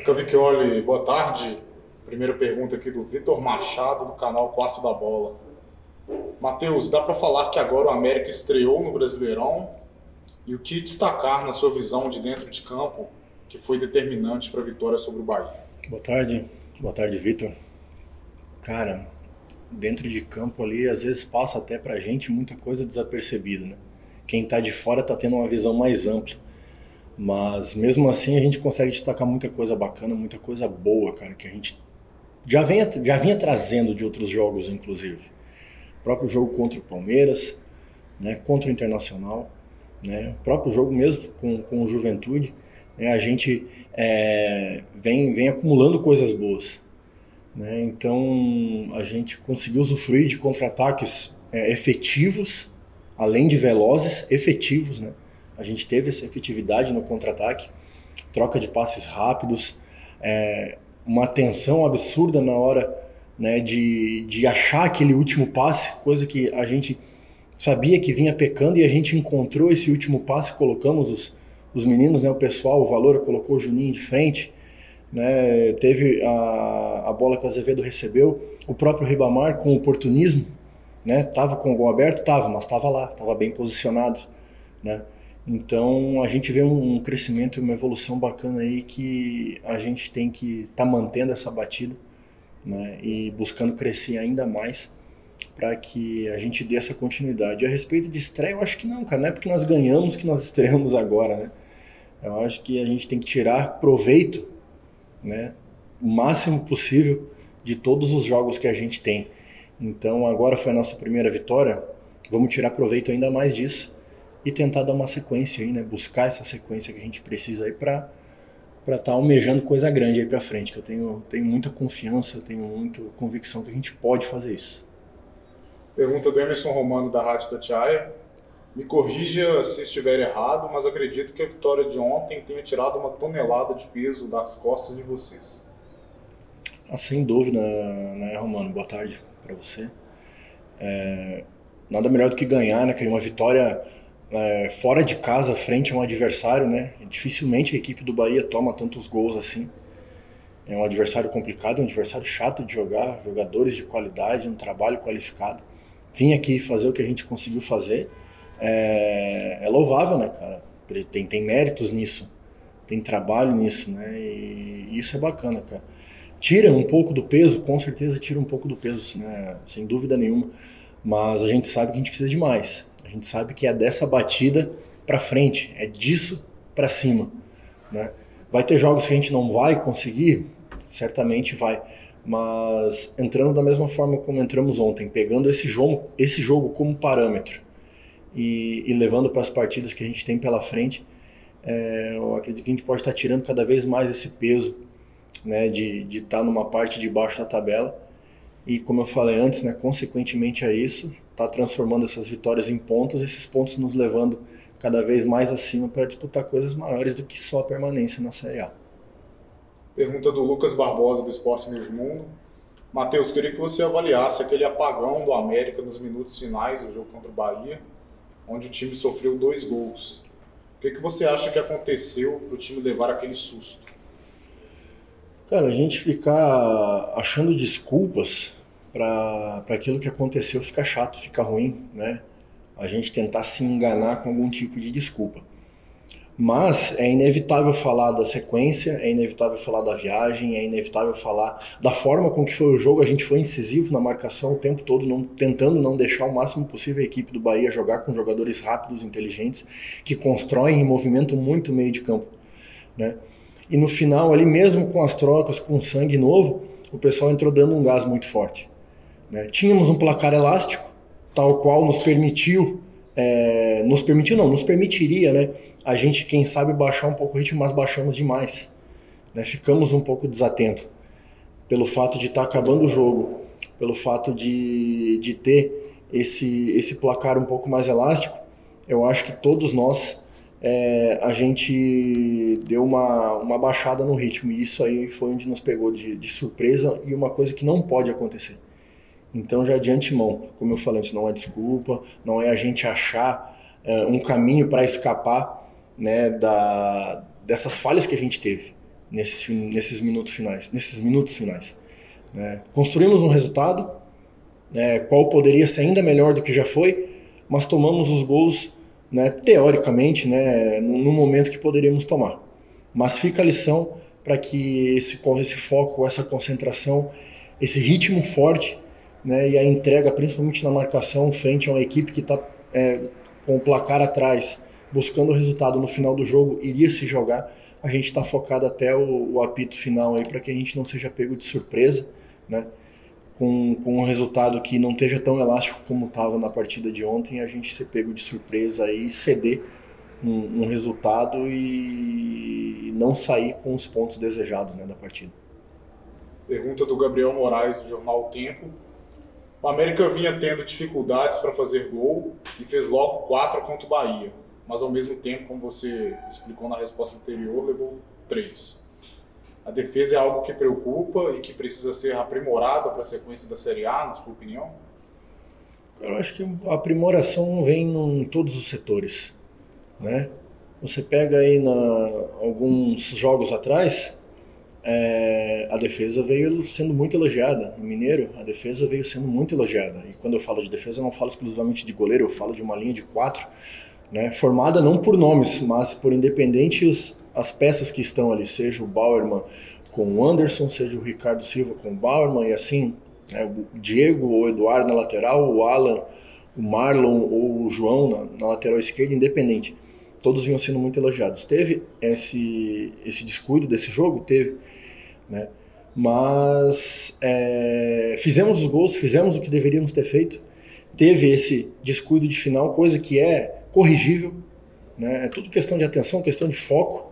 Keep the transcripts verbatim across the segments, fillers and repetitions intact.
Cavicchioli, boa tarde. Primeira pergunta aqui do Vitor Machado, do canal Quarto da Bola. Matheus, dá para falar que agora o América estreou no Brasileirão? E o que destacar na sua visão de dentro de campo que foi determinante para a vitória sobre o Bahia? Boa tarde, boa tarde, Vitor. Cara, dentro de campo ali, às vezes passa até pra gente muita coisa desapercebida, né? Quem tá de fora tá tendo uma visão mais ampla. Mas mesmo assim a gente consegue destacar muita coisa bacana, muita coisa boa, cara, que a gente já, vem, já vinha trazendo de outros jogos, inclusive. O próprio jogo contra o Palmeiras, né, contra o Internacional, né, o próprio jogo mesmo com, com o Juventude, né, a gente é, vem, vem acumulando coisas boas. Né, então a gente conseguiu usufruir de contra-ataques é, efetivos, além de velozes, efetivos, né? A gente teve essa efetividade no contra-ataque, troca de passes rápidos, é, uma atenção absurda na hora, né, de, de achar aquele último passe, coisa que a gente sabia que vinha pecando e a gente encontrou esse último passe, colocamos os, os meninos, né, o pessoal, o Valor colocou o Juninho de frente, né, teve a, a bola que o Azevedo recebeu, o próprio Ribamar com oportunismo, né, tava com o gol aberto, tava, mas tava lá, tava bem posicionado, né. Então a gente vê um crescimento e uma evolução bacana aí que a gente tem que estar tá mantendo essa batida, né, e buscando crescer ainda mais para que a gente dê essa continuidade. E a respeito de estreia, eu acho que não, cara, não é porque nós ganhamos que nós estreamos agora, né? Eu acho que a gente tem que tirar proveito, né, o máximo possível de todos os jogos que a gente tem. Então agora foi a nossa primeira vitória, vamos tirar proveito ainda mais disso e tentar dar uma sequência aí, né? Buscar essa sequência que a gente precisa aí para para estar tá almejando coisa grande aí para frente, que eu tenho, tenho muita confiança, eu tenho muita convicção que a gente pode fazer isso. Pergunta do Emerson Romano da Rádio Tatiaia. Me corrija se estiver errado, mas acredito que a vitória de ontem tenha tirado uma tonelada de peso das costas de vocês. Ah, sem dúvida, né, Romano? Boa tarde para você. É, nada melhor do que ganhar, né? Que uma vitória É, fora de casa, frente a um adversário, né? Dificilmente a equipe do Bahia toma tantos gols assim. É um adversário complicado, um adversário chato de jogar, jogadores de qualidade, um trabalho qualificado. Vim aqui fazer o que a gente conseguiu fazer. É, é louvável, né, cara? Tem, tem méritos nisso, tem trabalho nisso, né? E isso é bacana, cara. Tira um pouco do peso, com certeza tira um pouco do peso, né? Sem dúvida nenhuma. Mas a gente sabe que a gente precisa de mais. A gente sabe que é dessa batida para frente, é disso para cima, né? Vai ter jogos que a gente não vai conseguir, certamente vai, mas entrando da mesma forma como entramos ontem, pegando esse jogo, esse jogo como parâmetro e, e levando para as partidas que a gente tem pela frente, é, eu acredito que a gente pode estar tirando cada vez mais esse peso, né, de de estar numa parte de baixo da tabela. E como eu falei antes, né, consequentemente a isso, está transformando essas vitórias em pontos, esses pontos nos levando cada vez mais acima para disputar coisas maiores do que só a permanência na Série A. Pergunta do Lucas Barbosa, do Esporte News Mundo. Matheus, queria que você avaliasse aquele apagão do América nos minutos finais do jogo contra o Bahia, onde o time sofreu dois gols. O que, que você acha que aconteceu para o time levar aquele susto? Cara, a gente ficar achando desculpas para aquilo que aconteceu fica chato, fica ruim, né? A gente tentar se enganar com algum tipo de desculpa. Mas é inevitável falar da sequência, é inevitável falar da viagem, é inevitável falar da forma com que foi o jogo. A gente foi incisivo na marcação o tempo todo, não, tentando não deixar o máximo possível a equipe do Bahia jogar com jogadores rápidos, inteligentes, que constroem e movimentam muito o meio de campo, né? E no final, ali mesmo com as trocas, com sangue novo, o pessoal entrou dando um gás muito forte, né? Tínhamos um placar elástico, tal qual nos permitiu, é, nos permitiu não, nos permitiria, né, a gente, quem sabe, baixar um pouco o ritmo, mas baixamos demais, né? Ficamos um pouco desatentos, pelo fato de estar acabando o jogo, pelo fato de, de ter esse, esse placar um pouco mais elástico. Eu acho que todos nós, É, a gente deu uma, uma baixada no ritmo, e isso aí foi onde nos pegou de, de surpresa, e uma coisa que não pode acontecer. Então já de antemão, como eu falei, isso não é desculpa, não é a gente achar é, um caminho para escapar, né, da, dessas falhas que a gente teve, nesses, nesses minutos finais. Nesses minutos finais né? Construímos um resultado, né, qual poderia ser ainda melhor do que já foi, mas tomamos os gols, né, teoricamente, né, no momento que poderíamos tomar. Mas fica a lição para que esse, esse foco, essa concentração, esse ritmo forte, né, e a entrega, principalmente na marcação, frente a uma equipe que está é, com o placar atrás, buscando o resultado no final do jogo, iria se jogar. A gente está focado até o, o apito final aí para que a gente não seja pego de surpresa, né, com, com um resultado que não esteja tão elástico como estava na partida de ontem, a gente ser pego de surpresa e ceder um, um resultado e não sair com os pontos desejados, né, da partida. Pergunta do Gabriel Moraes, do Jornal O Tempo. O América vinha tendo dificuldades para fazer gol e fez logo quatro contra o Bahia, mas ao mesmo tempo, como você explicou na resposta anterior, levou três. A defesa é algo que preocupa e que precisa ser aprimorada para a sequência da Série A, na sua opinião? Eu acho que a aprimoração vem em todos os setores, né? Você pega aí na, alguns jogos atrás, é, a defesa veio sendo muito elogiada. No Mineiro, a defesa veio sendo muito elogiada. E quando eu falo de defesa, eu não falo exclusivamente de goleiro, eu falo de uma linha de quatro, né, formada não por nomes, mas por independentes as peças que estão ali, seja o Bauerman com o Anderson, seja o Ricardo Silva com o Bauerman, e assim, né, o Diego ou o Eduardo na lateral, o Alan, o Marlon ou o João na, na lateral esquerda, independente. Todos vinham sendo muito elogiados. Teve esse, esse descuido desse jogo? Teve, né? Mas é, fizemos os gols, fizemos o que deveríamos ter feito. Teve esse descuido de final, coisa que é corrigível, né? É tudo questão de atenção, questão de foco.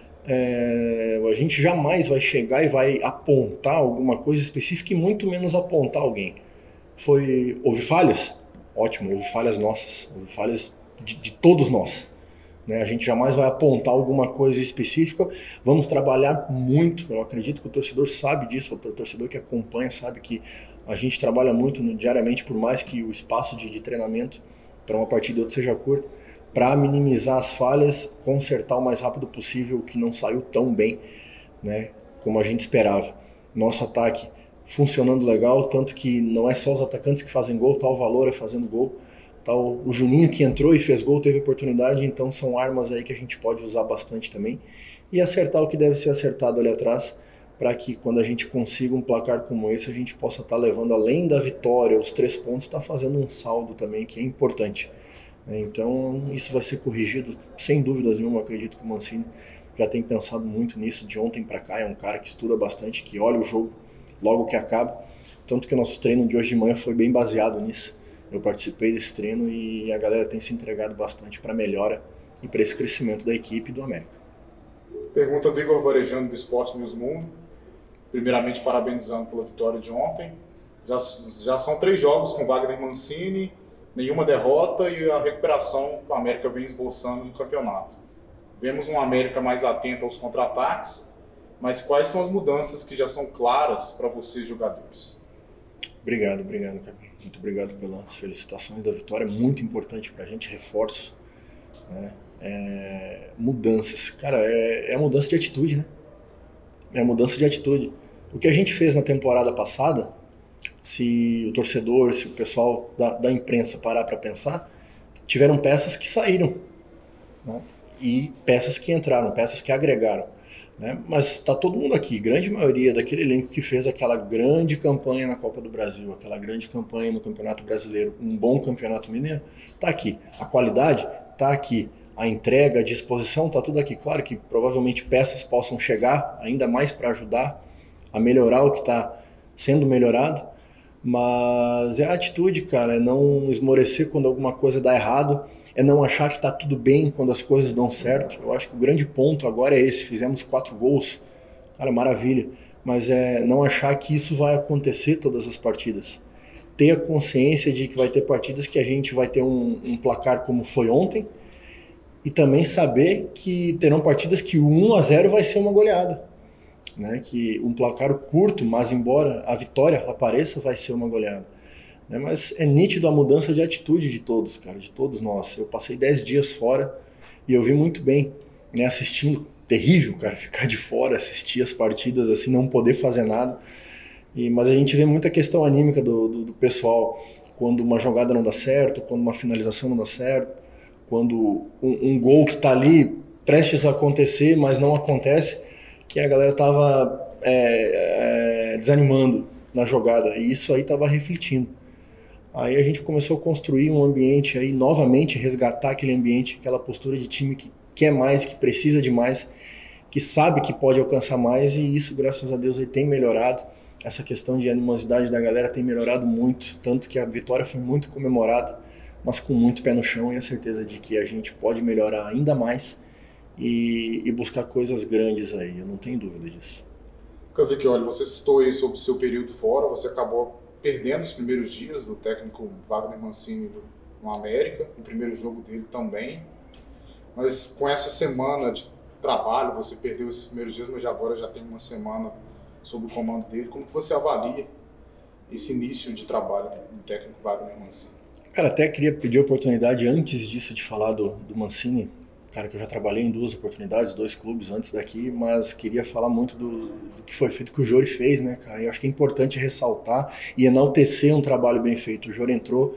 É, a gente jamais vai chegar e vai apontar alguma coisa específica e muito menos apontar alguém. Foi, houve falhas? Ótimo, houve falhas nossas, houve falhas de, de todos nós. Né? A gente jamais vai apontar alguma coisa específica, vamos trabalhar muito, eu acredito que o torcedor sabe disso, o torcedor que acompanha sabe que a gente trabalha muito no, diariamente, por mais que o espaço de, de treinamento para uma partida ou outra seja curto, para minimizar as falhas, consertar o mais rápido possível o que não saiu tão bem, né, como a gente esperava. Nosso ataque funcionando legal, tanto que não é só os atacantes que fazem gol, tá o Valor fazendo gol, tá o, o Juninho que entrou e fez gol, teve oportunidade, então são armas aí que a gente pode usar bastante também, e acertar o que deve ser acertado ali atrás, para que quando a gente consiga um placar como esse, a gente possa estar tá levando, além da vitória, os três pontos, está fazendo um saldo também que é importante. Então isso vai ser corrigido, sem dúvidas nenhuma. Acredito que o Mancini já tem pensado muito nisso de ontem para cá. É um cara que estuda bastante, que olha o jogo logo que acaba. Tanto que o nosso treino de hoje de manhã foi bem baseado nisso. Eu participei desse treino e a galera tem se entregado bastante para a melhora e para esse crescimento da equipe do América. Pergunta do Igor Varejano do Esporte News Mundo. Primeiramente parabenizando pela vitória de ontem. Já, já são três jogos com Wagner Mancini, nenhuma derrota e a recuperação que o América vem esboçando no campeonato. Vemos um América mais atento aos contra-ataques, mas quais são as mudanças que já são claras para vocês, jogadores? Obrigado, obrigado, cara. Muito obrigado pelas felicitações da vitória, muito importante para a gente, reforços, né? É, mudanças, cara, é, é a mudança de atitude, né? É a mudança de atitude. O que a gente fez na temporada passada, se o torcedor, se o pessoal da, da imprensa parar para pensar, tiveram peças que saíram, né? E peças que entraram, peças que agregaram, né? Mas está todo mundo aqui, grande maioria daquele elenco que fez aquela grande campanha na Copa do Brasil, aquela grande campanha no Campeonato Brasileiro, um bom Campeonato Mineiro, está aqui. A qualidade está aqui, a entrega, a disposição está tudo aqui. Claro que provavelmente peças possam chegar ainda mais para ajudar a melhorar o que está sendo melhorado, mas é a atitude, cara, é não esmorecer quando alguma coisa dá errado, é não achar que está tudo bem quando as coisas dão certo. Eu acho que o grande ponto agora é esse, fizemos quatro gols, cara, maravilha, mas é não achar que isso vai acontecer todas as partidas. Ter a consciência de que vai ter partidas que a gente vai ter um, um placar como foi ontem, e também saber que terão partidas que o um a zero vai ser uma goleada. Né, que um placar curto, mas embora a vitória apareça, vai ser uma goleada. Né, mas é nítido a mudança de atitude de todos, cara, de todos nós. Eu passei dez dias fora e eu vi muito bem, né, assistindo terrível, cara, ficar de fora, assistir as partidas, assim, não poder fazer nada. E, mas a gente vê muita questão anímica do, do, do pessoal, quando uma jogada não dá certo, quando uma finalização não dá certo, quando um, um gol que tá ali prestes a acontecer, mas não acontece, que a galera tava é, é, desanimando na jogada, e isso aí tava refletindo. Aí a gente começou a construir um ambiente aí, novamente resgatar aquele ambiente, aquela postura de time que quer mais, que precisa de mais, que sabe que pode alcançar mais, e isso, graças a Deus, aí tem melhorado. Essa questão de animosidade da galera tem melhorado muito, tanto que a vitória foi muito comemorada, mas com muito pé no chão e a certeza de que a gente pode melhorar ainda mais e, e buscar coisas grandes aí, eu não tenho dúvida disso. Cavicchioli, você citou aí sobre o seu período fora, você acabou perdendo os primeiros dias do técnico Wagner Mancini no América, o primeiro jogo dele também, mas com essa semana de trabalho, você perdeu esses primeiros dias, mas agora já tem uma semana sob o comando dele. Como que você avalia esse início de trabalho do técnico Wagner Mancini? Cara, até queria pedir a oportunidade antes disso de falar do, do Mancini, cara, que eu já trabalhei em duas oportunidades, dois clubes antes daqui, mas queria falar muito do, do que foi feito, que o Jori fez, né, cara? Eu acho que é importante ressaltar e enaltecer um trabalho bem feito. O Jori entrou,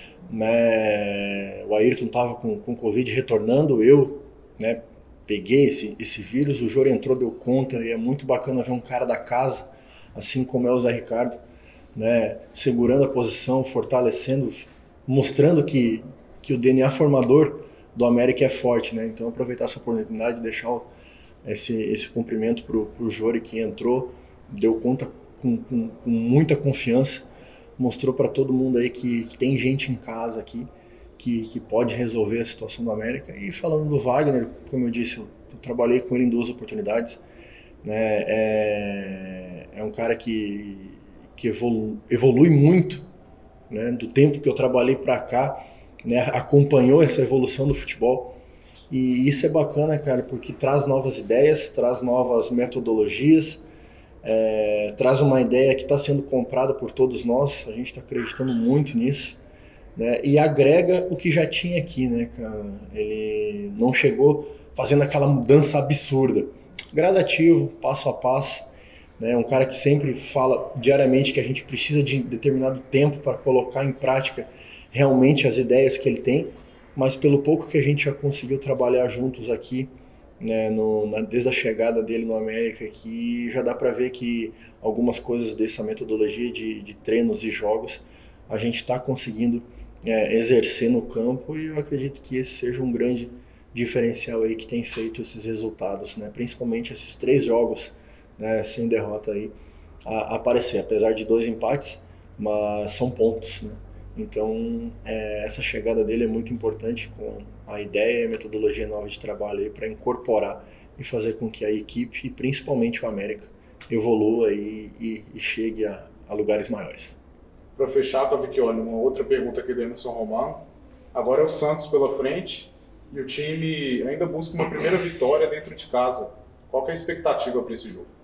né, o Ayrton tava com, com Covid retornando, eu, né, peguei esse, esse vírus, o Jori entrou, deu conta, e é muito bacana ver um cara da casa, assim como é o Zé Ricardo, né, segurando a posição, fortalecendo, mostrando que, que o D N A formador do América é forte, né? Então aproveitar essa oportunidade de deixar o, esse, esse cumprimento pro, pro Jori, que entrou, deu conta com, com, com muita confiança, mostrou para todo mundo aí que, que tem gente em casa aqui que, que pode resolver a situação do América. E falando do Wagner, como eu disse, eu, eu trabalhei com ele em duas oportunidades, né? É, é um cara que, que evolu, evolui muito, né? Do tempo que eu trabalhei para cá, né, acompanhou essa evolução do futebol, e isso é bacana, cara, porque traz novas ideias, traz novas metodologias, é, traz uma ideia que está sendo comprada por todos nós, a gente está acreditando muito nisso, né, e agrega o que já tinha aqui, né, cara. Ele não chegou fazendo aquela mudança absurda, gradativo, passo a passo, né, um cara que sempre fala diariamente que a gente precisa de determinado tempo para colocar em prática realmente as ideias que ele tem, mas pelo pouco que a gente já conseguiu trabalhar juntos aqui, né, no, na, desde a chegada dele no América, aqui, já dá para ver que algumas coisas dessa metodologia de, de treinos e jogos a gente está conseguindo é, exercer no campo, e eu acredito que esse seja um grande diferencial aí que tem feito esses resultados, né, principalmente esses três jogos, né, sem derrota aí a, a aparecer, apesar de dois empates, mas são pontos, né? Então, é, essa chegada dele é muito importante, com a ideia e a metodologia nova de trabalho para incorporar e fazer com que a equipe, e principalmente o América, evolua e, e, e chegue a, a lugares maiores. Para fechar, Cavicchioli, uma outra pergunta aqui do Emerson Romano. Agora é o Santos pela frente e o time ainda busca uma primeira vitória dentro de casa. Qual que é a expectativa para esse jogo?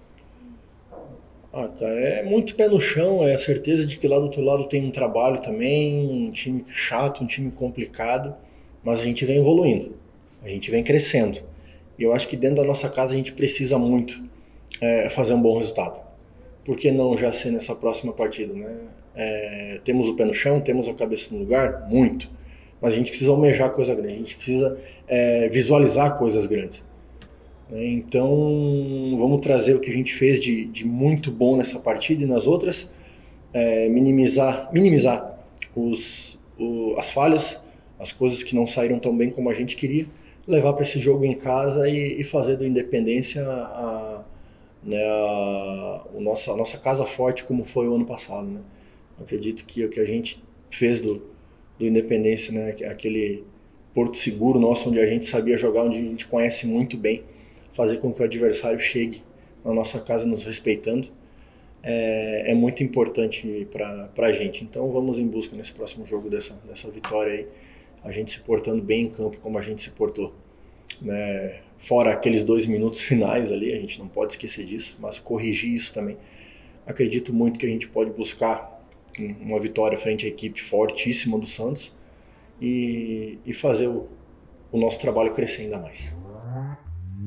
Ah, tá. É muito pé no chão, é a certeza de que lá do outro lado tem um trabalho também, um time chato, um time complicado, mas a gente vem evoluindo, a gente vem crescendo. E eu acho que dentro da nossa casa a gente precisa muito é, fazer um bom resultado. Por que não já ser nessa próxima partida, né? É, temos o pé no chão, temos a cabeça no lugar, muito, mas a gente precisa almejar coisa grande, a gente precisa é, visualizar coisas grandes. Então, vamos trazer o que a gente fez de, de muito bom nessa partida e nas outras, é, minimizar, minimizar os, o, as falhas, as coisas que não saíram tão bem como a gente queria, levar para esse jogo em casa e, e fazer do Independência a, né, a, o nossa, a nossa casa forte, como foi o ano passado, né? Eu acredito que o que a gente fez do, do Independência, né, aquele porto seguro nosso, onde a gente sabia jogar, onde a gente conhece muito bem, fazer com que o adversário chegue na nossa casa nos respeitando, é, é muito importante para a gente. Então vamos em busca nesse próximo jogo dessa, dessa vitória aí, a gente se portando bem em campo como a gente se portou, né? Fora aqueles dois minutos finais ali, a gente não pode esquecer disso, mas corrigir isso também. Acredito muito que a gente pode buscar uma vitória frente à equipe fortíssima do Santos e, e fazer o, o nosso trabalho crescer ainda mais.